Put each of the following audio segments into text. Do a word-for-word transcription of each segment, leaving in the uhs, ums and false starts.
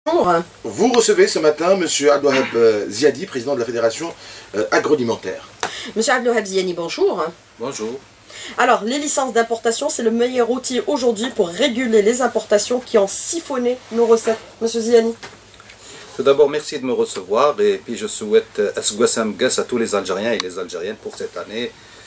Bonjour. Vous recevez ce matin M. Abdelwahab Ziadi, président de la Fédération euh, agroalimentaire. Monsieur Abdelwahab Ziadi, bonjour. Bonjour. Alors, les licences d'importation, c'est le meilleur outil aujourd'hui pour réguler les importations qui ont siphonné nos recettes. Monsieur Ziadi. Tout d'abord, merci de me recevoir et puis je souhaite Asgouassam Gas à tous les Algériens et les Algériennes pour cette année.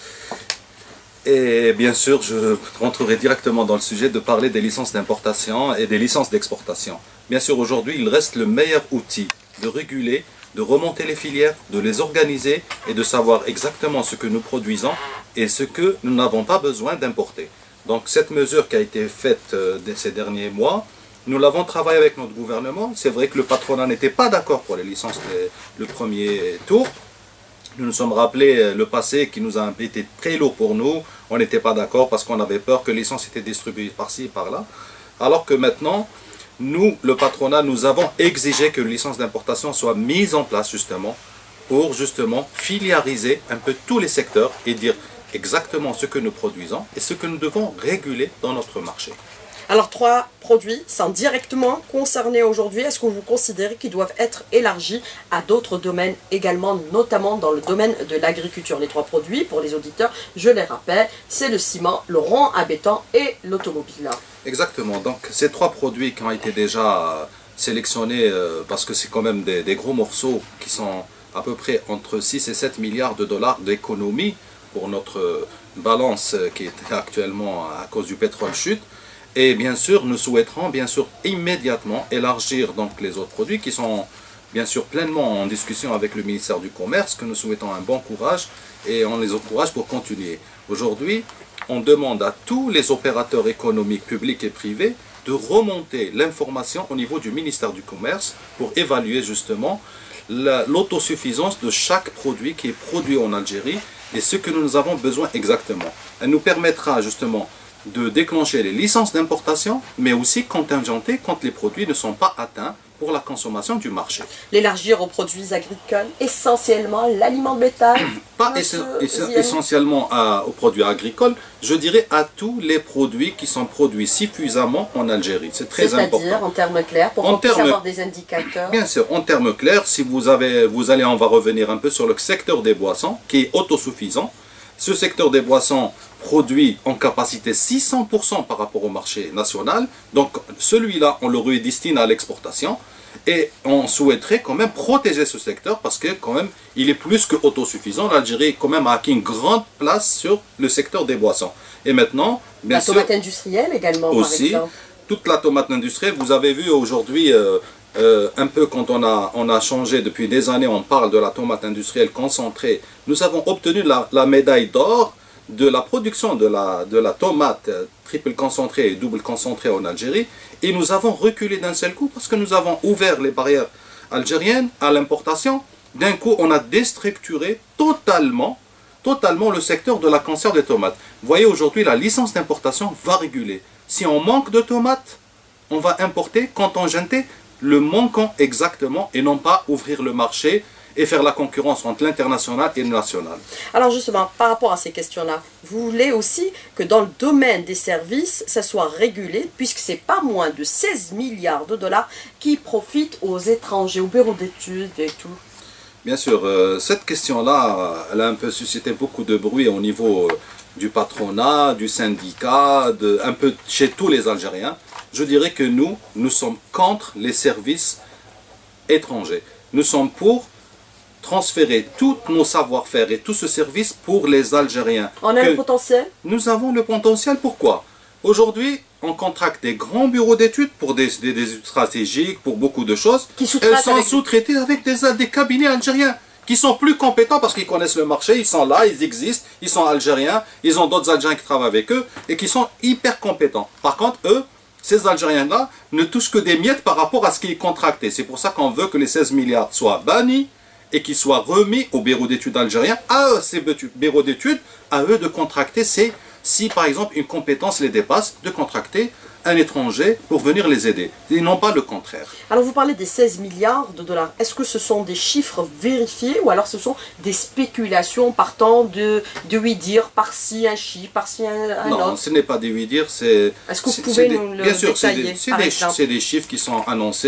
Et bien sûr, je rentrerai directement dans le sujet de parler des licences d'importation et des licences d'exportation. Bien sûr, aujourd'hui, il reste le meilleur outil de réguler, de remonter les filières, de les organiser et de savoir exactement ce que nous produisons et ce que nous n'avons pas besoin d'importer. Donc cette mesure qui a été faite euh, ces derniers mois, nous l'avons travaillé avec notre gouvernement. C'est vrai que le patronat n'était pas d'accord pour les licences de, le premier tour. Nous nous sommes rappelés le passé qui nous a été très lourd pour nous. On n'était pas d'accord parce qu'on avait peur que les licences étaient distribuées par-ci, par-là. Alors que maintenant, nous, le patronat, nous avons exigé que les licences d'importation soient mises en place justement pour justement filiariser un peu tous les secteurs et dire exactement ce que nous produisons et ce que nous devons réguler dans notre marché. Alors, trois produits sont directement concernés aujourd'hui. Est-ce que vous considérez qu'ils doivent être élargis à d'autres domaines également, notamment dans le domaine de l'agriculture? Les trois produits, pour les auditeurs, je les rappelle, c'est le ciment, le rond à béton et l'automobile. Exactement. Donc, ces trois produits qui ont été déjà sélectionnés, euh, parce que c'est quand même des, des gros morceaux qui sont à peu près entre six et sept milliards de dollars d'économie pour notre balance qui est actuellement à cause du pétrole chute. Et bien sûr, nous souhaiterons bien sûr immédiatement élargir donc les autres produits qui sont bien sûr pleinement en discussion avec le ministère du Commerce, que nous souhaitons un bon courage et on les encourage pour continuer. Aujourd'hui, on demande à tous les opérateurs économiques publics et privés de remonter l'information au niveau du ministère du Commerce pour évaluer justement l'autosuffisance de chaque produit qui est produit en Algérie et ce que nous avons besoin exactement. Elle nous permettra justement de déclencher les licences d'importation, mais aussi contingenter quand les produits ne sont pas atteints pour la consommation du marché. L'élargir aux produits agricoles, essentiellement l'aliment de bétail. Pas ess essentiellement à, aux produits agricoles, je dirais à tous les produits qui sont produits suffisamment en Algérie. C'est très important. C'est-à-dire en termes clairs, pour qu'on puisse avoir des indicateurs. Bien sûr, en termes clairs, si vous avez, vous allez, on va revenir un peu sur le secteur des boissons, qui est autosuffisant. Ce secteur des boissons produit en capacité six cents pour cent par rapport au marché national. Donc celui-là, on le redestine à l'exportation. Et on souhaiterait quand même protéger ce secteur parce que quand même, il est plus que autosuffisant. L'Algérie quand même a acquis une grande place sur le secteur des boissons. Et maintenant, bien la sûr... La tomate industrielle également, aussi, par exemple. Toute la tomate industrielle, vous avez vu aujourd'hui... Euh, Euh, un peu quand on a, on a changé depuis des années, on parle de la tomate industrielle concentrée. Nous avons obtenu la, la médaille d'or de la production de la, de la tomate triple concentrée et double concentrée en Algérie. Et nous avons reculé d'un seul coup parce que nous avons ouvert les barrières algériennes à l'importation. D'un coup, on a déstructuré totalement, totalement le secteur de la conserve des tomates. Vous voyez, aujourd'hui, la licence d'importation va réguler. Si on manque de tomates, on va importer, contingenté, le manquant exactement et non pas ouvrir le marché et faire la concurrence entre l'international et le national. Alors justement, par rapport à ces questions-là, vous voulez aussi que dans le domaine des services, ça soit régulé, puisque c'est pas moins de seize milliards de dollars qui profitent aux étrangers, aux bureaux d'études et tout. Bien sûr, euh, cette question-là, elle a un peu suscité beaucoup de bruit au niveau euh, du patronat, du syndicat, de, un peu chez tous les Algériens. Je dirais que nous, nous sommes contre les services étrangers. Nous sommes pour transférer tous nos savoir-faire et tout ce service pour les Algériens. On a que le potentiel? Nous avons le potentiel. Pourquoi? Aujourd'hui, on contracte des grands bureaux d'études pour des, des, des études stratégiques, pour beaucoup de choses. Qui Elles sont avec... sous-traitées avec des, des cabinets algériens qui sont plus compétents parce qu'ils connaissent le marché, ils sont là, ils existent, ils sont algériens, ils ont d'autres Algériens qui travaillent avec eux et qui sont hyper compétents. Par contre, eux, ces Algériens-là ne touchent que des miettes par rapport à ce qui est contracté. C'est pour ça qu'on veut que les seize milliards soient bannis et qu'ils soient remis aux bureaux d'études algériens, à eux, ces bureaux d'études, à eux de contracter, c'est si par exemple une compétence les dépasse, de contracter un étranger pour venir les aider, et non pas le contraire. Alors vous parlez des seize milliards de dollars, est-ce que ce sont des chiffres vérifiés ou alors ce sont des spéculations partant de, de oui-dire, par-ci un chiffre, par-ci un, un non, autre? Non, ce n'est pas des oui-dire, c'est... Est-ce que vous pouvez des, nous le bien sûr, détailler? C'est des, des, des chiffres qui sont annoncés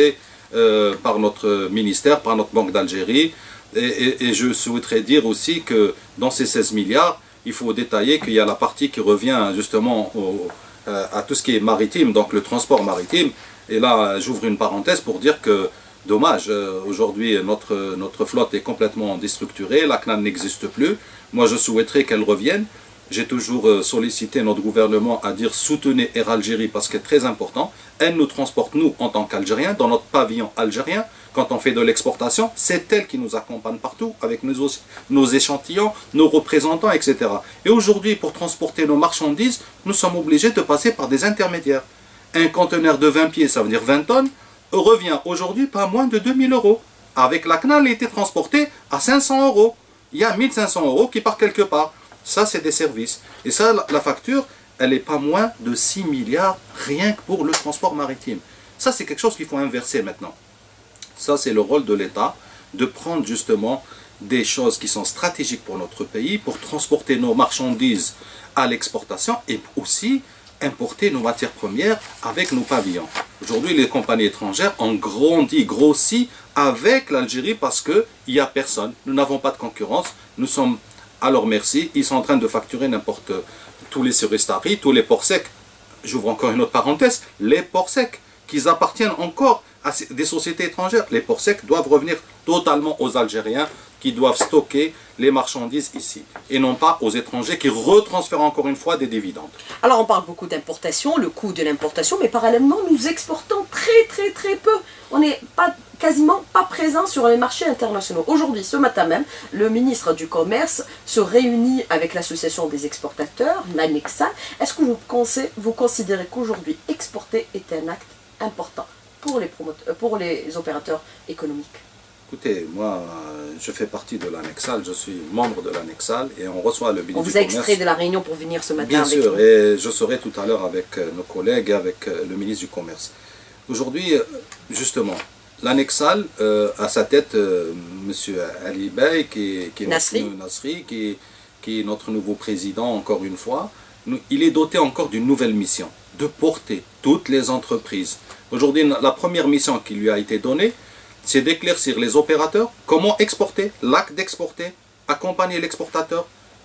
euh, par notre ministère, par notre Banque d'Algérie. Et, et, et je souhaiterais dire aussi que dans ces seize milliards, il faut détailler qu'il y a la partie qui revient justement au, euh, à tout ce qui est maritime, donc le transport maritime. Et là, j'ouvre une parenthèse pour dire que, dommage, euh, aujourd'hui notre, notre flotte est complètement déstructurée, la C N A N n'existe plus. Moi, je souhaiterais qu'elle revienne. J'ai toujours sollicité notre gouvernement à dire soutenez Air Algérie parce que c'est très important. Elle nous transporte, nous, en tant qu'Algériens, dans notre pavillon algérien. Quand on fait de l'exportation, c'est elle qui nous accompagne partout avec nos, nos échantillons, nos représentants, et cetera. Et aujourd'hui, pour transporter nos marchandises, nous sommes obligés de passer par des intermédiaires. Un conteneur de vingt pieds, ça veut dire vingt tonnes, revient aujourd'hui pas moins de deux mille euros. Avec la C N A N, elle a été transportée à cinq cents euros. Il y a mille cinq cents euros qui partent quelque part. Ça, c'est des services. Et ça, la facture, elle n'est pas moins de six milliards rien que pour le transport maritime. Ça, c'est quelque chose qu'il faut inverser maintenant. Ça, c'est le rôle de l'État, de prendre justement des choses qui sont stratégiques pour notre pays, pour transporter nos marchandises à l'exportation et aussi importer nos matières premières avec nos pavillons. Aujourd'hui, les compagnies étrangères ont grandi, grossi avec l'Algérie parce qu'il n'y a personne. Nous n'avons pas de concurrence. Nous sommes à leur merci. Ils sont en train de facturer n'importe tous les surestaries, tous les ports secs. J'ouvre encore une autre parenthèse. Les ports secs, qu'ils appartiennent encore à des sociétés étrangères. Les ports secs doivent revenir totalement aux Algériens qui doivent stocker les marchandises ici et non pas aux étrangers qui retransfèrent encore une fois des dividendes. Alors on parle beaucoup d'importation, le coût de l'importation, mais parallèlement nous exportons très très très peu. On n'est pas quasiment pas présent sur les marchés internationaux. Aujourd'hui, ce matin même, le ministre du Commerce se réunit avec l'association des exportateurs, l'ANEXA. Est-ce que vous, vous considérez qu'aujourd'hui exporter est un acte important pour les, pour les opérateurs économiques? Écoutez, moi, je fais partie de l'ANEXAL, je suis membre de l'ANEXAL et on reçoit le ministre du Commerce. On vous a extrait de la réunion pour venir ce matin Bien avec sûr, nous. Et je serai tout à l'heure avec nos collègues et avec le ministre du Commerce. Aujourd'hui, justement, l'ANEXAL euh, a à sa tête euh, M. Ali Bey, qui, qui est Nasri, notre, Nasri qui, qui est notre nouveau président, encore une fois. Nous, il est doté encore d'une nouvelle mission, de porter toutes les entreprises. Aujourd'hui, la première mission qui lui a été donnée, c'est d'éclaircir les opérateurs, comment exporter, l'acte d'exporter, accompagner l'exportateur.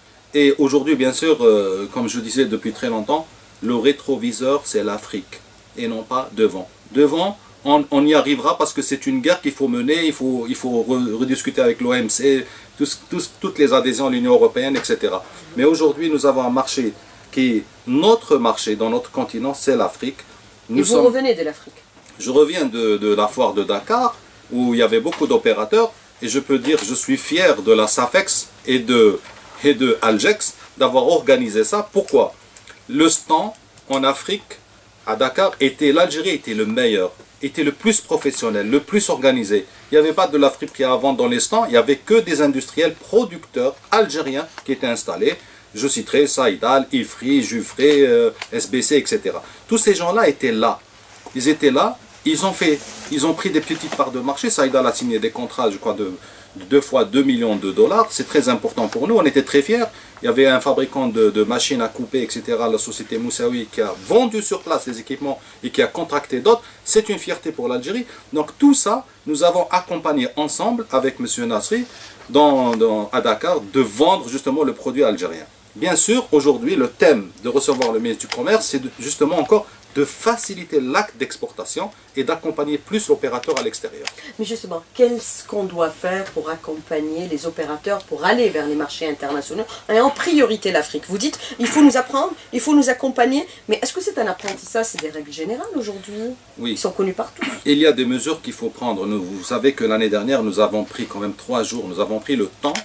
Et aujourd'hui, bien sûr, euh, comme je disais depuis très longtemps, le rétroviseur, c'est l'Afrique, et non pas devant. Devant, on, on y arrivera parce que c'est une guerre qu'il faut mener, il faut, il faut re, rediscuter avec l'O M C, tous, tous, toutes les adhésions à l'Union européenne, et cetera. Mais aujourd'hui, nous avons un marché qui est notre marché dans notre continent, c'est l'Afrique. Et vous sommes... revenez de l'Afrique? Je reviens de, de la foire de Dakar, où il y avait beaucoup d'opérateurs, et je peux dire, je suis fier de la SAFEX et de, et de Algex d'avoir organisé ça. Pourquoi? Le stand en Afrique, à Dakar, était l'Algérie était le meilleur, était le plus professionnel, le plus organisé. Il n'y avait pas de l'Afrique qui avant dans les stands, il n'y avait que des industriels producteurs algériens qui étaient installés. Je citerai Saïdal, Ifri, Jufré, euh, S B C, et cetera. Tous ces gens-là étaient là. Ils étaient là. Ils ont, fait, ils ont pris des petites parts de marché. Saïdal a signé des contrats, je crois, de, de deux fois deux millions de dollars. C'est très important pour nous. On était très fiers. Il y avait un fabricant de, de machines à couper, et cetera, la société Moussaoui, qui a vendu sur place les équipements et qui a contracté d'autres. C'est une fierté pour l'Algérie. Donc tout ça, nous avons accompagné ensemble avec M. Nasri dans, dans, à Dakar de vendre justement le produit algérien. Bien sûr, aujourd'hui, le thème de recevoir le ministre du Commerce, c'est justement encore de faciliter l'acte d'exportation et d'accompagner plus l'opérateur à l'extérieur. Mais justement, qu'est-ce qu'on doit faire pour accompagner les opérateurs pour aller vers les marchés internationaux et en priorité l'Afrique? Vous dites, il faut nous apprendre, il faut nous accompagner, mais est-ce que c'est un apprentissage? C'est des règles générales aujourd'hui? Oui. Ils sont connus partout. Il y a des mesures qu'il faut prendre. Nous, vous savez que l'année dernière, nous avons pris quand même trois jours, nous avons pris le temps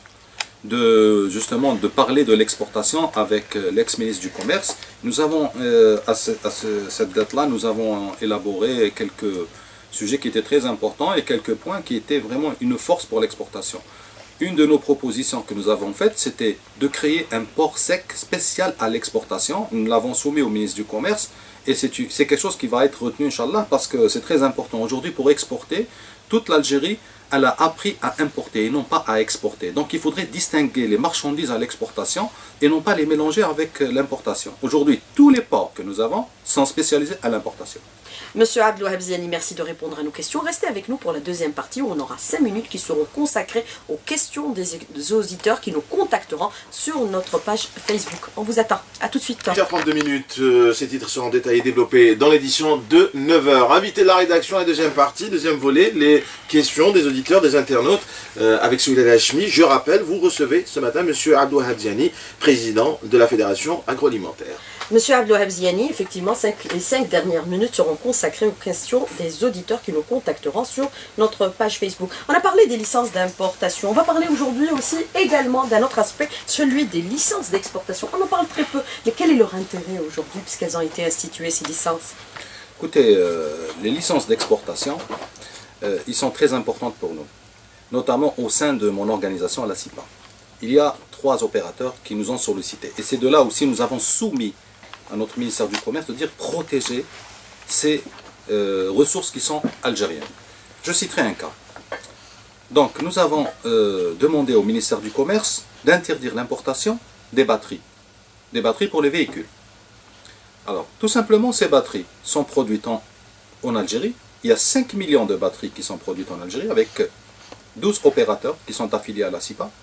de justement de parler de l'exportation avec euh, l'ex-ministre du Commerce. Nous avons, euh, à, ce, à ce, cette date-là, nous avons élaboré quelques sujets qui étaient très importants et quelques points qui étaient vraiment une force pour l'exportation. Une de nos propositions que nous avons faites, c'était de créer un port sec spécial à l'exportation. Nous l'avons soumis au ministre du Commerce et c'est quelque chose qui va être retenu, Inch'Allah, parce que c'est très important. Aujourd'hui, pour exporter, toute l'Algérie elle a appris à importer et non pas à exporter. Donc il faudrait distinguer les marchandises à l'exportation et non pas les mélanger avec l'importation. Aujourd'hui, tous les ports que nous avons sont spécialisés à l'importation. Monsieur Abdelwahab Ziani, merci de répondre à nos questions. Restez avec nous pour la deuxième partie où on aura cinq minutes qui seront consacrées aux questions des, des auditeurs qui nous contacteront sur notre page Facebook. On vous attend. À tout de suite. huit heures trente-deux minutes, euh, ces titres seront détaillés et développés dans l'édition de neuf heures. Invité de la rédaction, la deuxième partie, deuxième volet, les questions des auditeurs, des internautes euh, avec Souleymane Hachmi. Je rappelle, vous recevez ce matin Monsieur Abdelwahab Ziani, président de la Fédération agroalimentaire. Monsieur Abdelwahab Ziani, effectivement, cinq, les cinq dernières minutes seront consacrées aux questions des auditeurs qui nous contacteront sur notre page Facebook. On a parlé des licences d'importation. On va parler aujourd'hui aussi également d'un autre aspect, celui des licences d'exportation. On en parle très peu, mais quel est leur intérêt aujourd'hui puisqu'elles ont été instituées, ces licences? Écoutez, euh, les licences d'exportation, euh, ils sont très importantes pour nous, notamment au sein de mon organisation à la C I P A. Il y a trois opérateurs qui nous ont sollicités. Et c'est de là aussi nous avons soumis à notre ministère du Commerce de dire protéger ces euh, ressources qui sont algériennes. Je citerai un cas. Donc nous avons euh, demandé au ministère du Commerce d'interdire l'importation des batteries. Des batteries pour les véhicules. Alors, tout simplement, ces batteries sont produites en, en Algérie. Il y a cinq millions de batteries qui sont produites en Algérie avec douze opérateurs qui sont affiliés à la C I P A.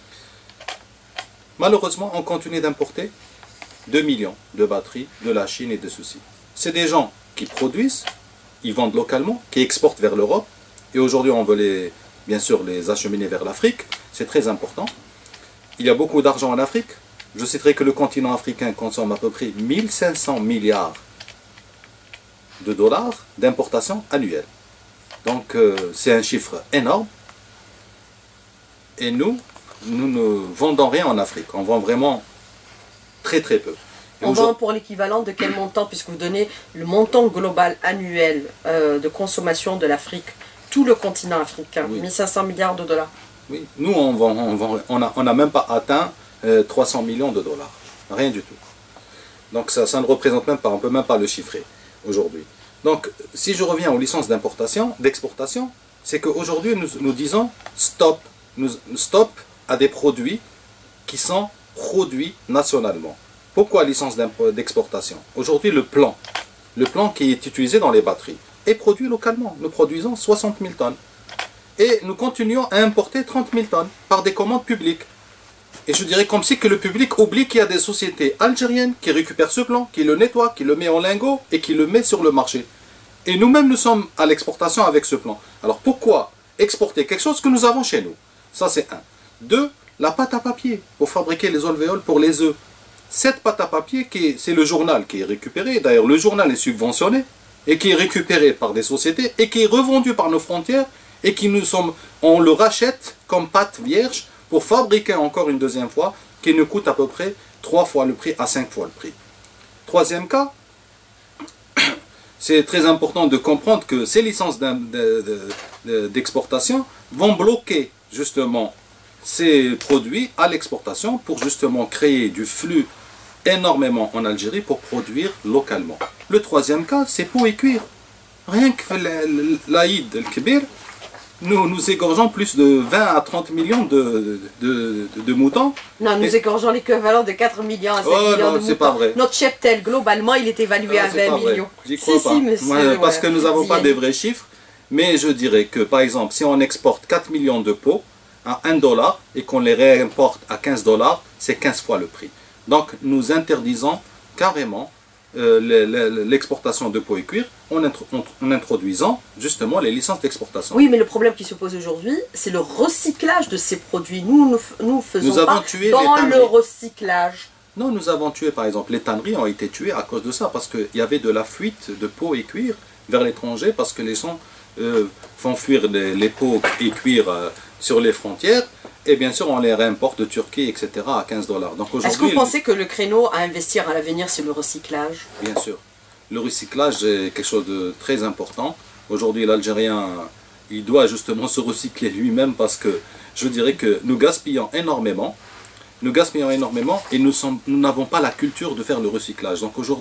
Malheureusement, on continue d'importer deux millions de batteries de la Chine et de ceci. C'est des gens qui produisent, ils vendent localement, qui exportent vers l'Europe. Et aujourd'hui, on veut les, bien sûr les acheminer vers l'Afrique. C'est très important. Il y a beaucoup d'argent en Afrique. Je citerai que le continent africain consomme à peu près mille cinq cents milliards de dollars d'importation annuelle. Donc euh, c'est un chiffre énorme. Et nous, nous ne vendons rien en Afrique. On vend vraiment très très peu. Et on vend pour l'équivalent de quel montant, puisque vous donnez le montant global annuel euh, de consommation de l'Afrique, tout le continent africain, oui. mille cinq cents milliards de dollars. Oui, nous on vend, on vend, on n'a on a même pas atteint euh, trois cents millions de dollars, rien du tout. Donc ça, ça ne représente même pas, on ne peut même pas le chiffrer aujourd'hui. Donc si je reviens aux licences d'importation, d'exportation, c'est qu'aujourd'hui nous, nous disons stop, nous, stop à des produits qui sont produits nationalement. Pourquoi licence d'exportation? Aujourd'hui, le plan, le plan qui est utilisé dans les batteries, est produit localement. Nous produisons soixante mille tonnes. Et nous continuons à importer trente mille tonnes par des commandes publiques. Et je dirais comme si que le public oublie qu'il y a des sociétés algériennes qui récupèrent ce plan, qui le nettoient, qui le met en lingot et qui le met sur le marché. Et nous-mêmes, nous sommes à l'exportation avec ce plan. Alors pourquoi exporter quelque chose que nous avons chez nous? Ça, c'est un. Deux, la pâte à papier pour fabriquer les alvéoles pour les œufs. Cette pâte à papier, c'est le journal qui est récupéré. D'ailleurs, le journal est subventionné et qui est récupéré par des sociétés et qui est revendu par nos frontières et qui nous sommes, on le rachète comme pâte vierge pour fabriquer encore une deuxième fois qui nous coûte à peu près trois fois le prix à cinq fois le prix. Troisième cas, c'est très important de comprendre que ces licences d'exportation vont bloquer justement ces produits à l'exportation pour justement créer du flux énormément en Algérie pour produire localement. Le troisième cas, c'est peau et cuir. Rien que l'Aïd el-Kébir, nous, nous égorgeons plus de vingt à trente millions de, de, de, de moutons. Non, nous et... égorgeons l'équivalent de quatre millions à cinq oh, millions non, de moutons. Pas vrai. Notre cheptel, globalement, il est évalué ah, à vingt millions. J'y crois si, pas. Si, monsieur, ouais, parce ouais, que nous n'avons pas des vrais chiffres. Mais je dirais que, par exemple, si on exporte quatre millions de peaux à un dollar et qu'on les réimporte à quinze dollars, c'est quinze fois le prix. Donc, nous interdisons carrément euh, l'exportation de peau et cuir en, intro en introduisant justement les licences d'exportation. Oui, mais le problème qui se pose aujourd'hui, c'est le recyclage de ces produits. Nous, nous, nous faisons nous avons pas tué dans les le recyclage. Non, nous avons tué, par exemple, les tanneries ont été tuées à cause de ça, parce qu'il y avait de la fuite de peau et cuir vers l'étranger, parce que les gens euh, font fuir les, les peaux et cuir euh, sur les frontières, et bien sûr on les réimporte de Turquie, et cetera à quinze dollars. Est-ce que vous pensez que le créneau à investir à l'avenir, c'est le recyclage? Bien sûr. Le recyclage est quelque chose de très important. Aujourd'hui, l'Algérien, il doit justement se recycler lui-même, parce que je dirais que nous gaspillons énormément. Nous gaspillons énormément et nous n'avons pas la culture de faire le recyclage. Donc aujourd'hui,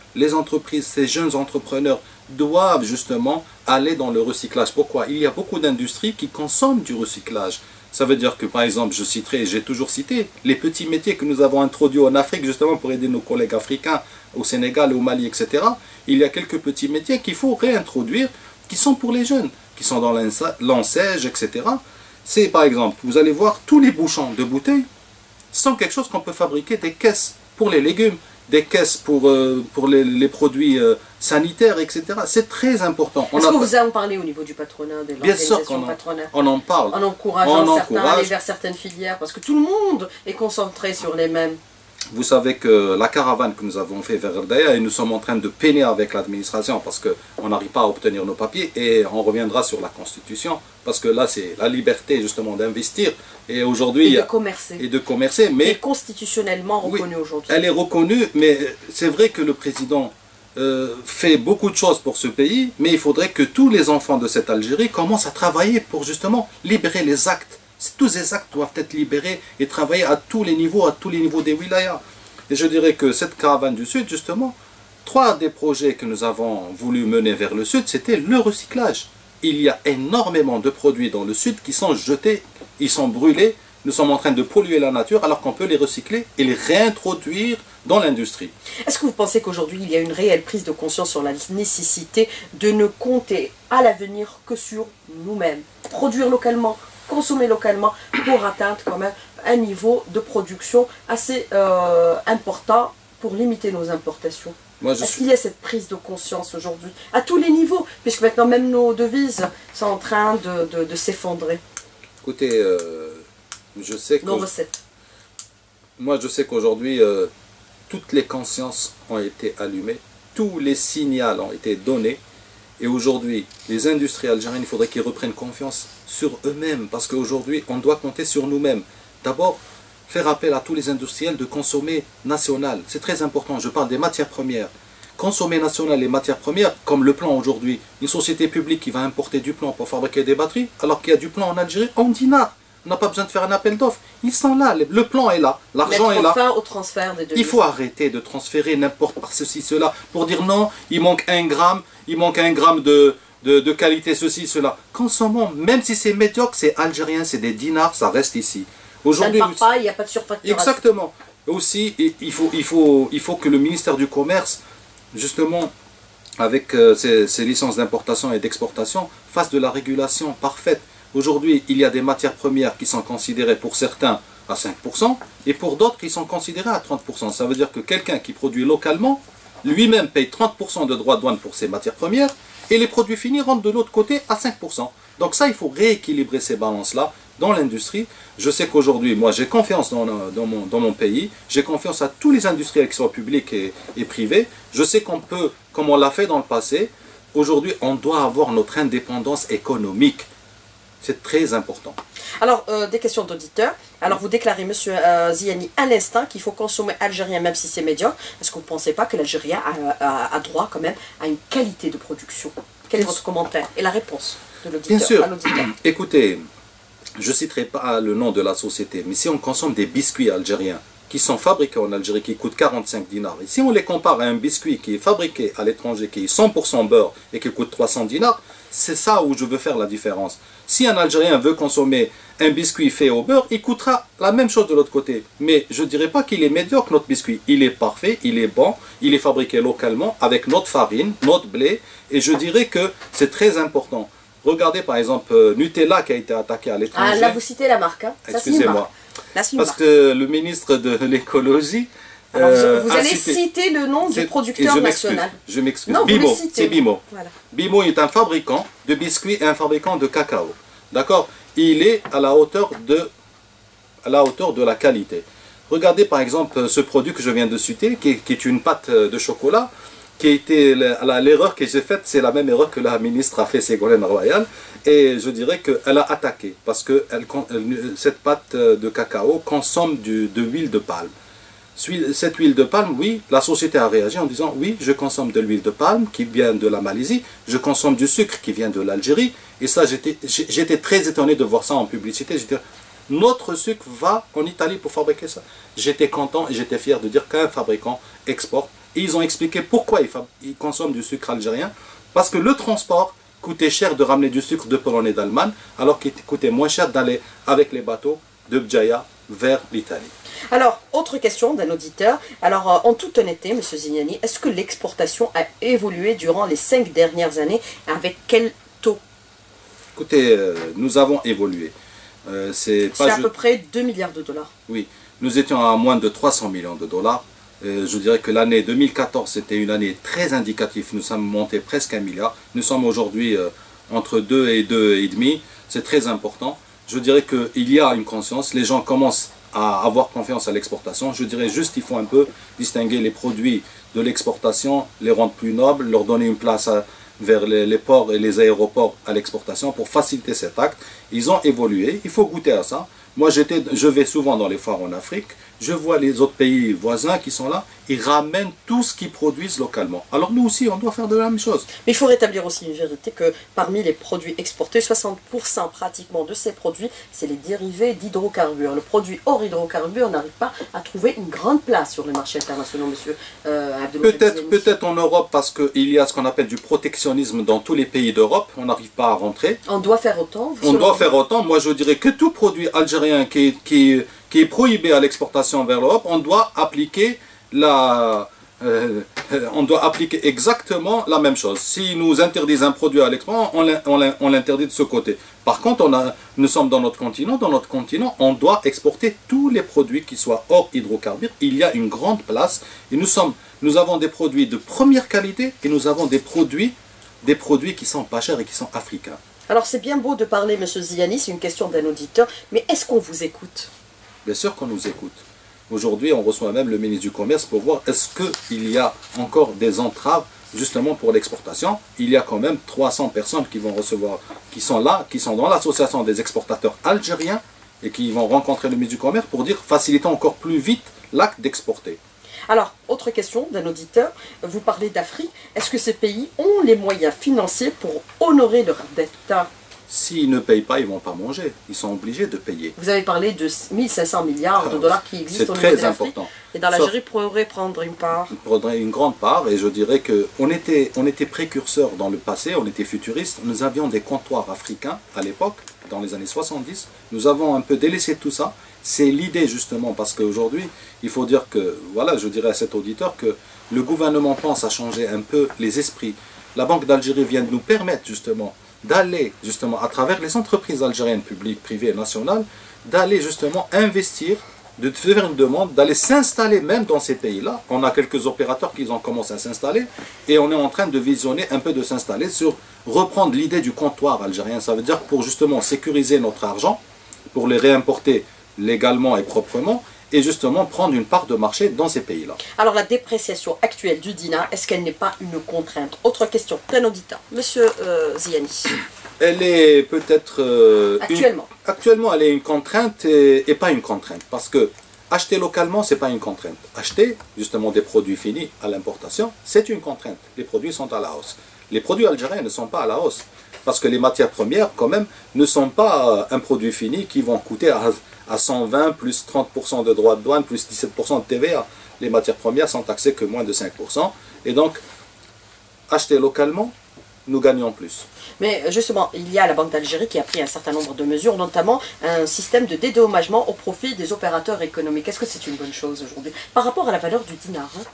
les entreprises, ces jeunes entrepreneurs doivent justement aller dans le recyclage. Pourquoi? Il y a beaucoup d'industries qui consomment du recyclage. Ça veut dire que, par exemple, je citerai, j'ai toujours cité, les petits métiers que nous avons introduits en Afrique, justement pour aider nos collègues africains, au Sénégal, au Mali, et cetera. Il y a quelques petits métiers qu'il faut réintroduire, qui sont pour les jeunes, qui sont dans l'enseigne, et cetera. C'est, par exemple, vous allez voir, tous les bouchons de bouteilles sont quelque chose qu'on peut fabriquer, des caisses pour les légumes, des caisses pour, euh, pour les, les produits euh, sanitaires, et cetera. C'est très important. Est-ce que vous en parlez au niveau du patronat, de l'organisation patronale? On en parle. En encourageant on certains à aller vers certaines filières, parce que tout le monde est concentré sur les mêmes. Vous savez que la caravane que nous avons fait vers Erdaya, et nous sommes en train de peiner avec l'administration parce qu'on n'arrive pas à obtenir nos papiers, et on reviendra sur la Constitution, parce que là c'est la liberté justement d'investir et aujourd'hui et de commercer. Et de commercer, mais est constitutionnellement reconnue oui, aujourd'hui. Elle est reconnue, mais c'est vrai que le président euh, fait beaucoup de choses pour ce pays, mais il faudrait que tous les enfants de cette Algérie commencent à travailler pour justement libérer les actes. Tous ces actes doivent être libérés et travailler à tous les niveaux, à tous les niveaux des wilayas. Et je dirais que cette caravane du Sud, justement, trois des projets que nous avons voulu mener vers le Sud, c'était le recyclage. Il y a énormément de produits dans le Sud qui sont jetés, ils sont brûlés. Nous sommes en train de polluer la nature alors qu'on peut les recycler et les réintroduire dans l'industrie. Est-ce que vous pensez qu'aujourd'hui il y a une réelle prise de conscience sur la nécessité de ne compter à l'avenir que sur nous-mêmes, produire localement, consommer localement pour atteindre quand même un niveau de production assez euh, important pour limiter nos importations? Est-ce suis... qu'il y a cette prise de conscience aujourd'hui à tous les niveaux, puisque maintenant même nos devises sont en train de, de, de s'effondrer? Écoutez, euh, je sais que... Nos recettes. Moi je sais qu'aujourd'hui euh, toutes les consciences ont été allumées, tous les signaux ont été donnés. Et aujourd'hui, les industries algériennes, il faudrait qu'ils reprennent confiance sur eux-mêmes, parce qu'aujourd'hui, on doit compter sur nous-mêmes. D'abord, faire appel à tous les industriels de consommer national. C'est très important, je parle des matières premières. Consommer national les matières premières, comme le plomb aujourd'hui. Une société publique qui va importer du plomb pour fabriquer des batteries, alors qu'il y a du plomb en Algérie en dinars. On n'a pas besoin de faire un appel d'offres. Ils sont là, le plomb est là, l'argent est là. Fin au transfert des devises. Il faut arrêter de transférer n'importe par ceci, cela, pour dire non, il manque un gramme, il manque un gramme de, de, de qualité, ceci, cela. Consommons, même si c'est médiocre, c'est algérien, c'est des dinars, ça reste ici. Ça ne part pas, il n'y a pas de surfacturation. Exactement. Aussi, il faut, il, faut, il faut que le ministère du Commerce, justement, avec euh, ses, ses licences d'importation et d'exportation, fasse de la régulation parfaite. Aujourd'hui, il y a des matières premières qui sont considérées pour certains à cinq pour cent et pour d'autres qui sont considérées à trente pour cent. Ça veut dire que quelqu'un qui produit localement, lui-même paye trente pour cent de droits de douane pour ses matières premières et les produits finis rentrent de l'autre côté à cinq pour cent. Donc ça, il faut rééquilibrer ces balances-là dans l'industrie. Je sais qu'aujourd'hui, moi j'ai confiance dans, dans, mon, dans mon pays, j'ai confiance à tous les industriels qui sont publics et, et privés. Je sais qu'on peut, comme on l'a fait dans le passé, aujourd'hui on doit avoir notre indépendance économique. C'est très important. Alors, euh, des questions d'auditeurs. Alors, vous déclarez, monsieur euh, Ziani, à l'instant qu'il faut consommer algérien, même si c'est médiocre. Est-ce que vous ne pensez pas que l'Algérien a, a, a droit quand même à une qualité de production? Quel est votre commentaire et la réponse de l'auditeur? Bien sûr. À l'auditeur. Écoutez, je ne citerai pas le nom de la société, mais si on consomme des biscuits algériens qui sont fabriqués en Algérie, qui coûtent quarante-cinq dinars, et si on les compare à un biscuit qui est fabriqué à l'étranger, qui est cent pour cent beurre et qui coûte trois cents dinars, c'est ça où je veux faire la différence. Si un Algérien veut consommer un biscuit fait au beurre, il coûtera la même chose de l'autre côté. Mais je ne dirais pas qu'il est médiocre, notre biscuit. Il est parfait, il est bon, il est fabriqué localement avec notre farine, notre blé. Et je dirais que c'est très important. Regardez par exemple euh, Nutella qui a été attaqué à l'étranger. Ah, là vous citez la marque. Hein. Excusez-moi. Parce marque. que le ministre de l'écologie... Alors, euh, vous allez cité, citer le nom du producteur je national. Je m'excuse. Bimo, c'est Bimo. Voilà. Bimo est un fabricant de biscuits et un fabricant de cacao. D'accord? Il est à la hauteur de, à la hauteur de la qualité. Regardez par exemple ce produit que je viens de citer, qui est, qui est une pâte de chocolat, qui a été l'erreur que j'ai faite, c'est la même erreur que la ministre a fait, Ségolène Royal, et je dirais qu'elle a attaqué, parce que elle, elle, cette pâte de cacao consomme du, de l'huile de palme. Cette huile de palme, oui, la société a réagi en disant oui, je consomme de l'huile de palme qui vient de la Malaisie, je consomme du sucre qui vient de l'Algérie, et ça j'étais très étonné de voir ça en publicité. J'étais, notre sucre va en Italie pour fabriquer ça. J'étais content et j'étais fier de dire qu'un fabricant exporte Et ils ont expliqué pourquoi ils, ils consomment du sucre algérien. Parce que le transport coûtait cher de ramener du sucre de Pologne et d'Allemagne, alors qu'il coûtait moins cher d'aller avec les bateaux de Bdjaïa vers l'Italie. Alors, autre question d'un auditeur. Alors, euh, en toute honnêteté, M. Zignani, est-ce que l'exportation a évolué durant les cinq dernières années? Avec quel taux? Écoutez, euh, nous avons évolué. Euh, c'est à peu près deux milliards de dollars. Oui, nous étions à moins de trois cents millions de dollars. Euh, je dirais que l'année deux mille quatorze, c'était une année très indicative. Nous sommes montés presque un milliard. Nous sommes aujourd'hui euh, entre deux et deux et demi. C'est très important. Je dirais qu'il y a une conscience. Les gens commencent à avoir confiance à l'exportation. Je dirais juste qu'il faut un peu distinguer les produits de l'exportation, les rendre plus nobles, leur donner une place à, vers les, les ports et les aéroports à l'exportation pour faciliter cet acte. Ils ont évolué. Il faut goûter à ça. Moi, j'étais, je vais souvent dans les foires en Afrique. Je vois les autres pays voisins qui sont là, ils ramènent tout ce qu'ils produisent localement. Alors nous aussi, on doit faire de la même chose. Mais il faut rétablir aussi une vérité que parmi les produits exportés, soixante pour cent pratiquement de ces produits, c'est les dérivés d'hydrocarbures. Le produit hors hydrocarbures n'arrive pas à trouver une grande place sur les marchés internationaux, monsieur euh, Abdelmoujid Zignani. Peut-être peut-être en Europe, parce qu'il y a ce qu'on appelle du protectionnisme dans tous les pays d'Europe, on n'arrive pas à rentrer. On doit faire autant. On doit faire autant. Moi, je dirais que tout produit algérien qui, qui, qui est prohibé à l'exportation vers l'Europe, on doit appliquer la... Euh, on doit appliquer exactement la même chose. Si nous interdisent un produit à l'export, on l'interdit de ce côté. Par contre, on a, nous sommes dans notre continent. Dans notre continent, on doit exporter tous les produits qui soient hors hydrocarbures. Il y a une grande place. Et nous, sommes, nous avons des produits de première qualité et nous avons des produits, des produits qui sont pas chers et qui sont africains. Alors c'est bien beau de parler, monsieur Zignani, c'est une question d'un auditeur, mais est-ce qu'on vous écoute? Bien sûr qu'on nous écoute. Aujourd'hui, on reçoit même le ministre du Commerce pour voir est-ce qu'il y a encore des entraves justement pour l'exportation. Il y a quand même trois cents personnes qui vont recevoir, qui sont là, qui sont dans l'association des exportateurs algériens et qui vont rencontrer le ministre du Commerce pour dire facilitons encore plus vite l'acte d'exporter. Alors, autre question d'un auditeur, vous parlez d'Afrique. Est-ce que ces pays ont les moyens financiers pour honorer leur dette? S'ils ne payent pas, ils ne vont pas manger. Ils sont obligés de payer. Vous avez parlé de mille cinq cents milliards de dollars qui existent au niveau de l'Afrique. C'est très important. Et dans Sauf, l'Algérie pourrait prendre une part. Prendrait une grande part. Et je dirais qu'on était, on était précurseurs dans le passé, on était futuristes. Nous avions des comptoirs africains à l'époque, dans les années soixante-dix. Nous avons un peu délaissé tout ça. C'est l'idée justement, parce qu'aujourd'hui, il faut dire que, voilà, je dirais à cet auditeur que le gouvernement pense à changer un peu les esprits. La Banque d'Algérie vient de nous permettre justement d'aller justement à travers les entreprises algériennes publiques, privées et nationales, d'aller justement investir, de faire une demande, d'aller s'installer même dans ces pays-là. On a quelques opérateurs qui ont commencé à s'installer et on est en train de visionner un peu de s'installer sur reprendre l'idée du comptoir algérien. Ça veut dire pour justement sécuriser notre argent, pour les réimporter légalement et proprement, et justement prendre une part de marché dans ces pays-là. Alors la dépréciation actuelle du dinar, est-ce qu'elle n'est pas une contrainte? Autre question d'un auditeur, monsieur euh, Zignani. Elle est peut-être... Euh, actuellement une, Actuellement, elle est une contrainte et, et pas une contrainte. Parce que acheter localement, ce n'est pas une contrainte. Acheter justement des produits finis à l'importation, c'est une contrainte. Les produits sont à la hausse. Les produits algériens ne sont pas à la hausse. Parce que les matières premières, quand même, ne sont pas un produit fini qui vont coûter à, à cent vingt, plus trente pour cent de droits de douane, plus dix-sept pour cent de T V A. Les matières premières sont taxées que moins de cinq pour cent. Et donc, acheter localement, nous gagnons plus. Mais justement, il y a la Banque d'Algérie qui a pris un certain nombre de mesures, notamment un système de dédommagement au profit des opérateurs économiques. Est-ce que c'est une bonne chose aujourd'hui par rapport à la valeur du dinar, hein?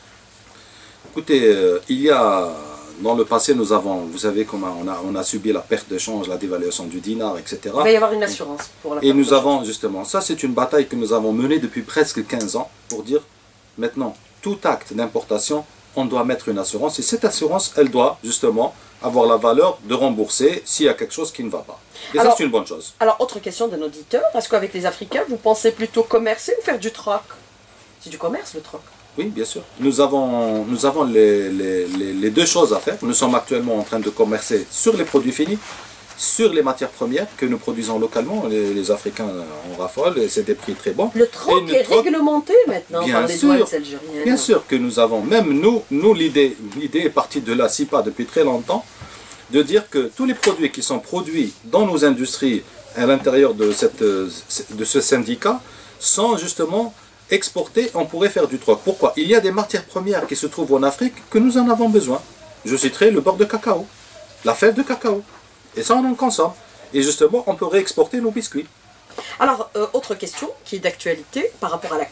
Écoutez, euh, il y a... Dans le passé, nous avons, vous savez comment on a, on a subi la perte de change, la dévaluation du dinar, et cetera. Il va y avoir une assurance pour la perte Et nous de avons, change. justement, ça c'est une bataille que nous avons menée depuis presque quinze ans pour dire, maintenant, tout acte d'importation, on doit mettre une assurance. Et cette assurance, elle doit, justement, avoir la valeur de rembourser s'il y a quelque chose qui ne va pas. Et alors, ça, c'est une bonne chose. Alors, autre question d'un auditeur, est-ce qu'avec les Africains, vous pensez plutôt commercer ou faire du troc? C'est du commerce, le troc. Oui, bien sûr. Nous avons, nous avons les, les, les, les deux choses à faire. Nous sommes actuellement en train de commercer sur les produits finis, sur les matières premières que nous produisons localement. Les, les Africains en raffolent et c'est des prix très bons. Le troc est troc... réglementé maintenant bien par les sûr, douanes algériennes. Bien sûr que nous avons, même nous, nous l'idée est partie de la C I P A depuis très longtemps, de dire que tous les produits qui sont produits dans nos industries à l'intérieur de, cette, de ce syndicat sont justement exporter, on pourrait faire du troc. Pourquoi? Il y a des matières premières qui se trouvent en Afrique que nous en avons besoin. Je citerai le beurre de cacao, la fève de cacao. Et ça, on en consomme. Et justement, on peut réexporter nos biscuits. Alors, euh, autre question qui est d'actualité par rapport à la,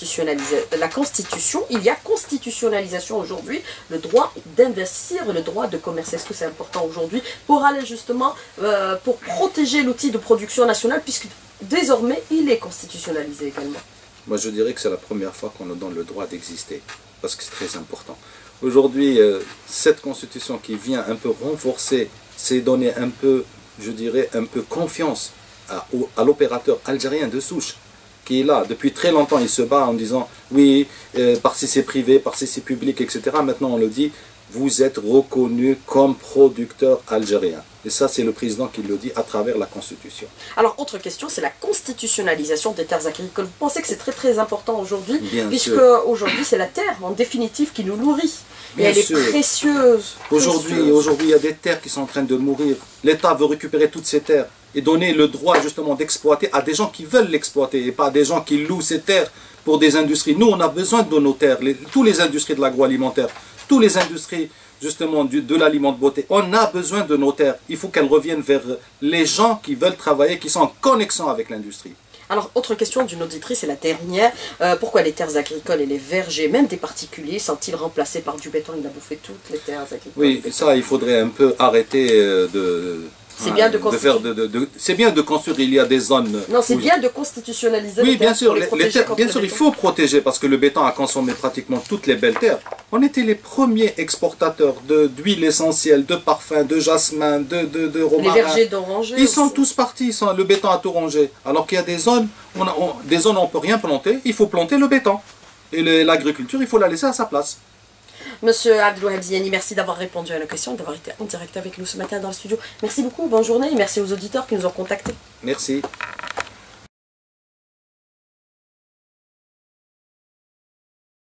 la Constitution. Il y a constitutionnalisation aujourd'hui, le droit d'investir, le droit de commercer. Est-ce que c'est important aujourd'hui pour aller justement, euh, pour protéger l'outil de production nationale, puisque désormais, il est constitutionnalisé également? Moi, je dirais que c'est la première fois qu'on nous donne le droit d'exister, parce que c'est très important. Aujourd'hui, euh, cette constitution qui vient un peu renforcer, c'est donner un peu, je dirais, un peu confiance à, à l'opérateur algérien de souche, qui est là. Depuis très longtemps, il se bat en disant, oui, euh, par si c'est privé, par si c'est public, et cetera. Maintenant, on le dit, vous êtes reconnu comme producteur algérien. Et ça, c'est le président qui le dit à travers la Constitution. Alors, autre question, c'est la constitutionnalisation des terres agricoles. Vous pensez que c'est très très important aujourd'hui, puisque aujourd'hui, c'est la terre, en définitive, qui nous nourrit. Bien et elle sûr. est précieuse. Aujourd'hui, aujourd'hui, il y a des terres qui sont en train de mourir. L'État veut récupérer toutes ces terres et donner le droit justement d'exploiter à des gens qui veulent l'exploiter et pas à des gens qui louent ces terres pour des industries. Nous, on a besoin de nos terres, les, tous les industries de l'agroalimentaire, tous les industries justement du, de l'aliment de beauté. On a besoin de nos terres. Il faut qu'elles reviennent vers les gens qui veulent travailler, qui sont en connexion avec l'industrie. Alors, autre question d'une auditrice, c'est la dernière. Euh, pourquoi les terres agricoles et les vergers, même des particuliers, sont-ils remplacés par du béton? Il a bouffé toutes les terres agricoles. Oui, ça, il faudrait un peu arrêter de... C'est bien de construire. De de, de, c'est bien de construire, il y a des zones... Non, c'est bien de constitutionnaliser oui, les terres. bien sûr, les les, les terres, bien sûr, il faut protéger parce que le béton a consommé pratiquement toutes les belles terres. On était les premiers exportateurs d'huile essentielle, de parfums, de jasmin, de, de, de romarin. Les vergers d'oranger. Ils sont tous partis, sont, le béton a tout rongé. Alors qu'il y a des zones, on a, on, des zones où on ne peut rien planter, il faut planter le béton. Et l'agriculture, il faut la laisser à sa place. Monsieur Abdelouhab Ziani, merci d'avoir répondu à la question, d'avoir été en direct avec nous ce matin dans le studio. Merci beaucoup, bonne journée et merci aux auditeurs qui nous ont contactés. Merci.